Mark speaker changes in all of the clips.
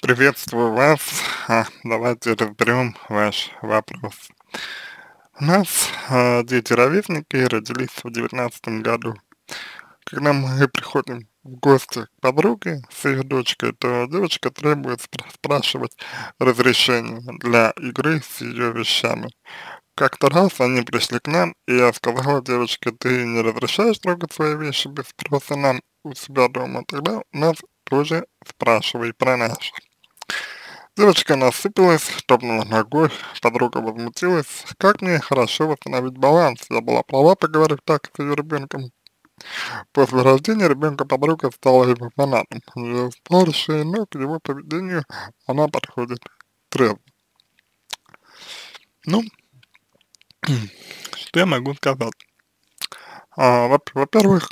Speaker 1: Приветствую вас. Давайте разберем ваш вопрос. У нас дети-ровесники родились в 19 году. Когда мы приходим в гости к подруге с ее дочкой, то девочка требует спрашивать разрешение для игры с ее вещами. Как-то раз они пришли к нам, и я сказала девочке: ты не разрешаешь трогать свои вещи без спроса нам у себя дома, тогда у нас тоже спрашивай про наши. Девочка насыпалась, топнула ногой, подруга возмутилась. Как мне хорошо восстановить баланс? Я была права, поговорив так с ее ребенком. После рождения ребенка подруга стала его фанатом. Ее старшие, но к его поведению она подходит трезво. Ну, что я могу сказать? Во-первых,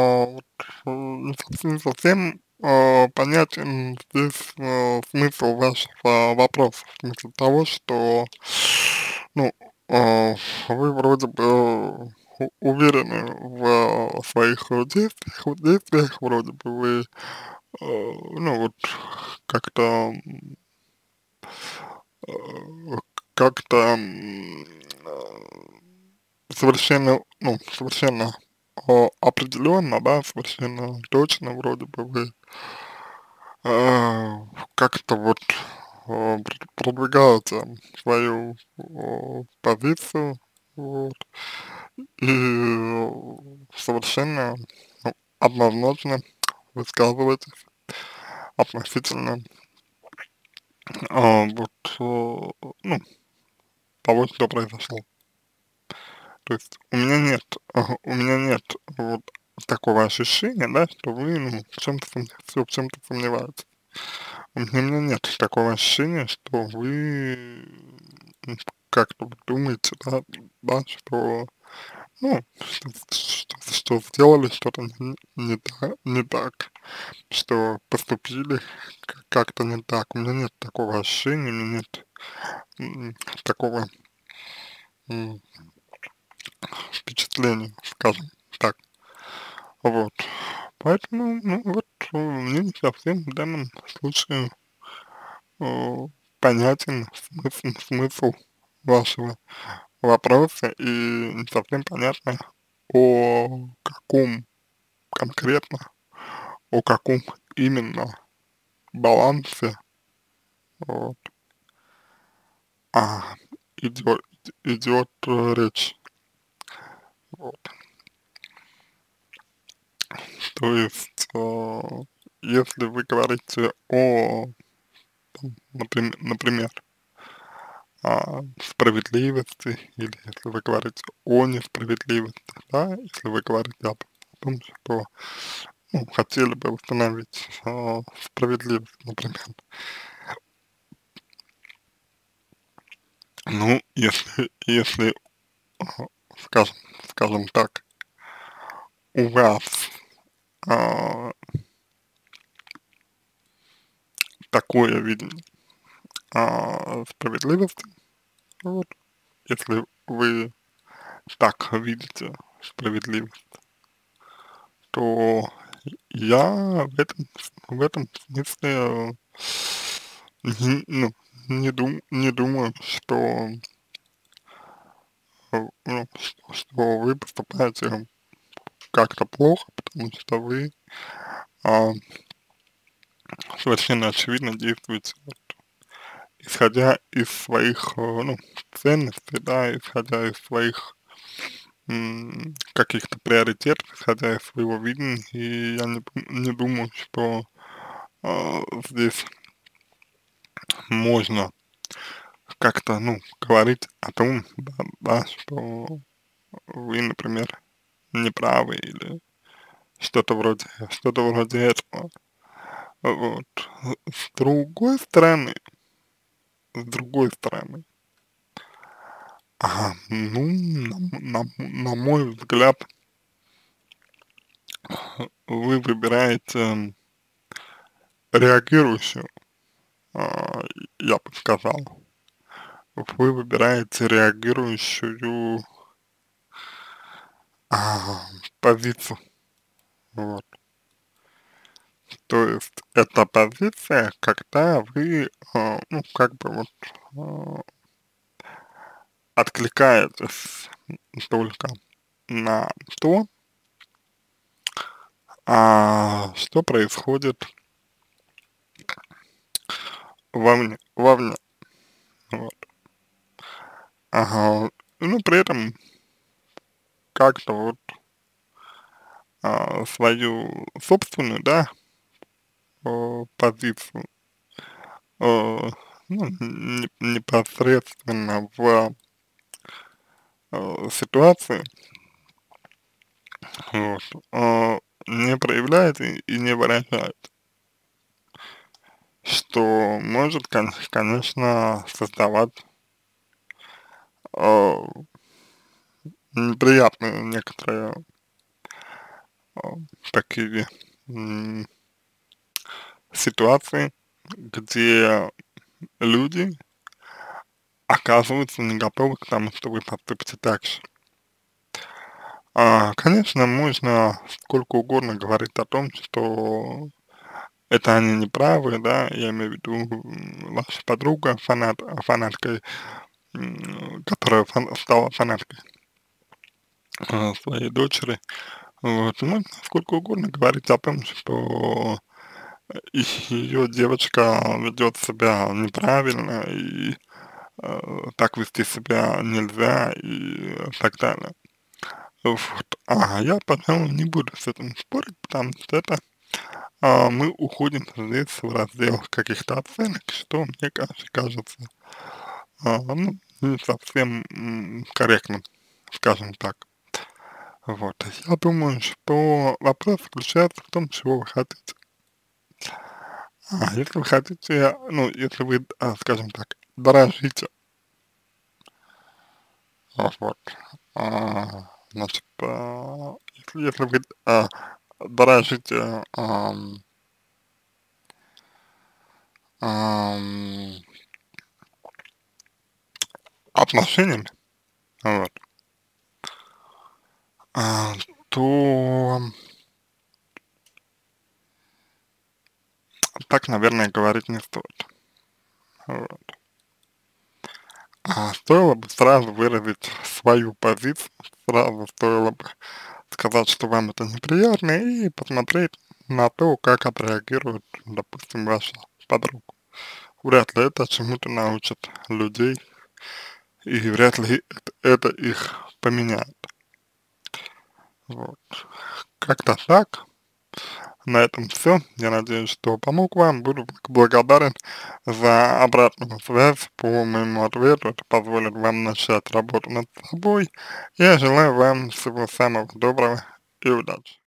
Speaker 1: не совсем понятен здесь смысл вашего вопроса, в смысле того, что, ну, вы вроде бы уверены в своих действиях, вроде бы вы, ну, вот, как-то, э, как-то, совершенно, ну, совершенно определенно, да, совершенно точно, вроде бы вы как-то вот продвигаете свою позицию, вот, и совершенно, ну, однозначно высказываетесь относительно вот, ну, того, что произошло. То есть у меня нет вот такого ощущения, да, что вы, ну, в чем-то сомневаетесь. У меня нет такого ощущения, что вы как-то вот думаете, да, что, ну, что сделали что-то не так, что поступили как-то не так. У меня нет такого ощущения, у меня нет такого м, впечатления, скажем так. Вот. Поэтому, ну, вот, мне не совсем в данном случае э, понятен смысл вашего вопроса, и не совсем понятно, о каком конкретно, о каком именно балансе вот, а, идет, идет речь. Вот. То есть, если вы говорите о, например, справедливости, или если вы говорите о несправедливости, да, если вы говорите о том, что, ну, хотели бы восстановить справедливость, например. Ну, если, а, скажем, скажем так, у вас а, такое видение справедливости, вот, если вы так видите справедливость, то я в этом смысле ну, не думаю, что, ну, что вы поступаете как-то плохо, потому что вы а, совершенно очевидно действуете, вот, исходя из своих, ну, ценностей, да, исходя из своих каких-то приоритетов, исходя из своего видения, и я не думаю, что здесь можно как-то, ну, говорить о том, да, что вы, например, неправы, или что-то вроде этого. Вот. С другой стороны, с другой стороны, ну, на мой взгляд, вы выбираете реагирующую, а, я бы сказал. Вы выбираете реагирующую позицию. Вот. То есть это позиция, когда вы, ну, как бы вот, а, откликаетесь только на то, что происходит вовне, вот. Ага, ну, при этом как-то вот, свою собственную, да, позицию, ну, непосредственно в, ситуации, вот, не проявляет и не выражает, что может, конечно, создавать, а, неприятные некоторые, а, такие, ситуации, где люди оказываются не готовы к тому, что вы поступите так же. Конечно, можно сколько угодно говорить о том, что это они не правы, да, я имею в виду ваша подруга, фанаткой, которая стала фанаткой своей дочери. Вот, можно сколько угодно говорить о том, что ее девочка ведет себя неправильно и так вести себя нельзя и так далее. Вот. Я, пожалуй, не буду с этим спорить, потому что это мы уходим здесь в раздел каких-то оценок, что мне кажется, ну, не совсем корректным, скажем так. Вот. Я думаю, что вопрос заключается в том, чего вы хотите. Если вы хотите, ну, если вы, скажем так, дорожите, вот, значит, если вы дорожите ам, отношениями, вот, а, то так, наверное, говорить не стоит. Вот. Стоило бы сразу выразить свою позицию, сразу стоило бы сказать, что вам это неприятно, и посмотреть на то, как отреагирует, допустим, ваша подруга. Вряд ли это чему-то научит людей, и вряд ли это их поменяет. Вот. Как-то так. На этом все. Я надеюсь, что помог вам. Буду благодарен за обратную связь по моему ответу. Это позволит вам начать работу над собой. Я желаю вам всего самого доброго и удачи.